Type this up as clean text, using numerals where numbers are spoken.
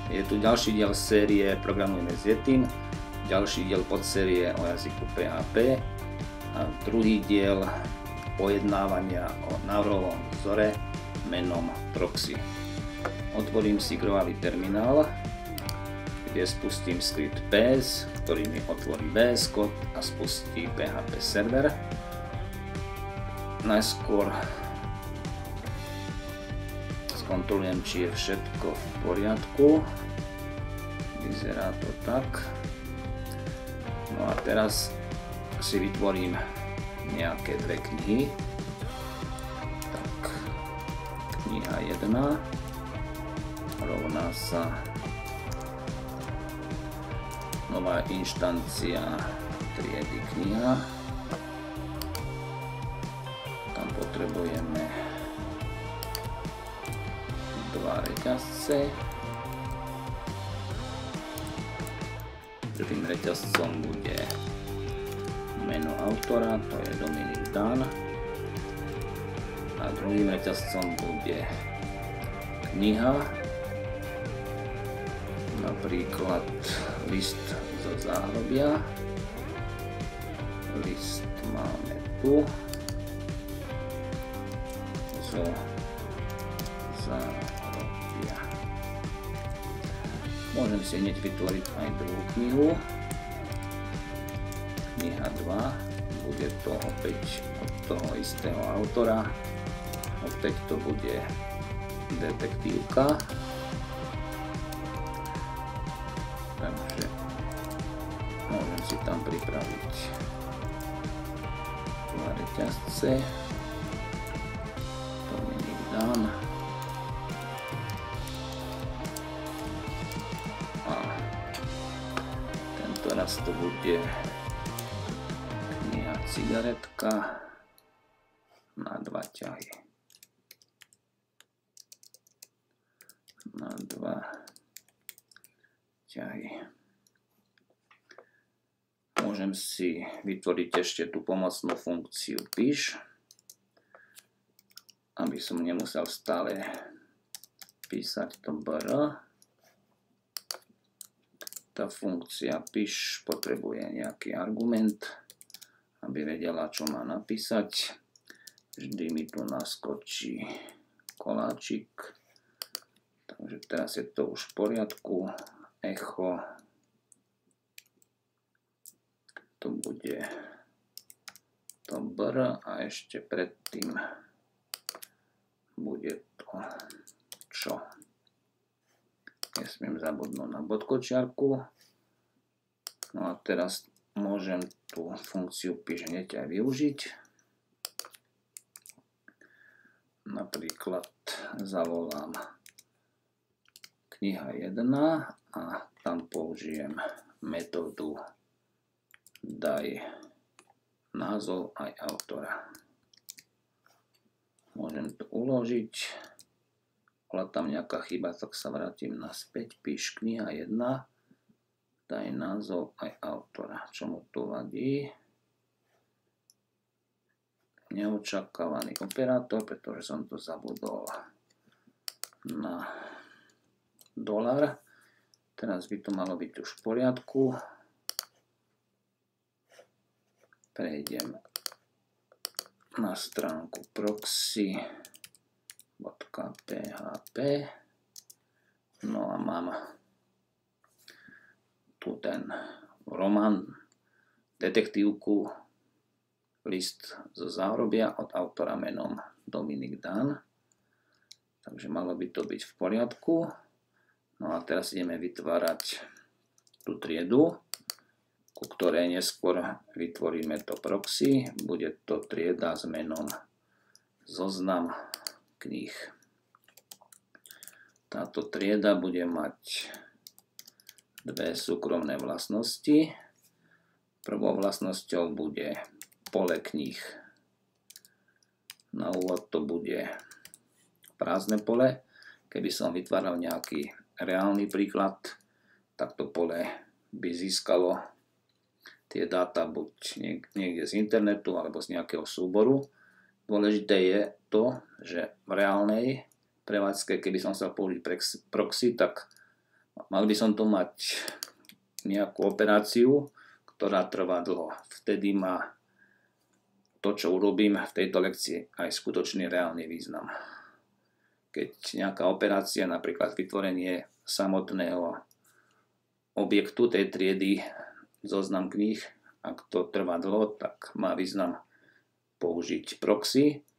Je tu ďalší diel série Programujme s Yetim, ďalší diel podsérie o jazyku PHP a druhý diel pojednávania o návrhovom vzore menom proxy. Otvorím si krovavý terminál, kde spustím skript PS, ktorý mi otvorí VS Code a spustí PHP server. Najskôr skontrolujem, či je všetko v poriadku. Vyzerá to tak. No a teraz si vytvorím nejaké dve knihy. Tak, kniha 1 rovná sa nová inštancia triedy kniha. Tam potrebujeme dva reťazce. Prvým reťazcom bude meno autora, to je Dominik Dan. A druhým reťazcom bude kniha, napríklad list zo záhrobia. List máme tu zo záhrobia. Môžem si hneď vytvoriť aj druhú knihu. Kniha 2 bude to opäť od toho istého autora. Opäť to bude detektívka. Takže môžem si tam pripraviť dva reťazce. Dominik Dan. A tento raz to bude kniha cigaretka na dva ťahy. Na dva ťahy. Môžem si vytvoriť ešte tú pomocnú funkciu píš, aby som nemusel stále písať to br. Tá funkcia píš potrebuje nejaký argument, aby vedela, čo má napísať. Vždy mi tu naskočí koláčik. Takže teraz je to už v poriadku. Echo. To bude to br a ešte predtým bude to čo. Nesmiem zabudnúť na bodkočiarku. No a teraz môžem tú funkciu píš hneď aj využiť. Napríklad zavolám kniha 1 a tam použijem metódu daj názov aj autora. Môžem to uložiť. Bola tam nejaká chyba, tak sa vrátim naspäť. Píš kniha 1, daj názov aj autora. Čo mu tu vadí? Neočakávaný operátor, pretože som to zabudol na $. Teraz by to malo byť už v poriadku. Prejdem na stránku proxy.php. No a mám tu ten román, detektívku, list zo záhrobia od autora menom Dominik Dan. Takže malo by to byť v poriadku. No a teraz ideme vytvárať tú triedu, ku ktorej neskôr vytvoríme to proxy. Bude to trieda s menom zoznam kníh. Táto trieda bude mať dve súkromné vlastnosti. Prvou vlastnosťou bude pole kníh. Na úvod to bude prázdne pole. Keby som vytváral nejaký reálny príklad, tak to pole by získalo tie dáta buď niekde z internetu alebo z nejakého súboru. Dôležité je to, že v reálnej prevádzke, keby som chcel použiť proxy, tak Mal by som tu mať nejakú operáciu, ktorá trvá dlho. Vtedy má to, čo urobím v tejto lekcii, aj skutočný reálny význam. Keď nejaká operácia, napríklad vytvorenie samotného objektu tej triedy, zoznam kníh, ak to trvá dlho, tak má význam použiť proxy,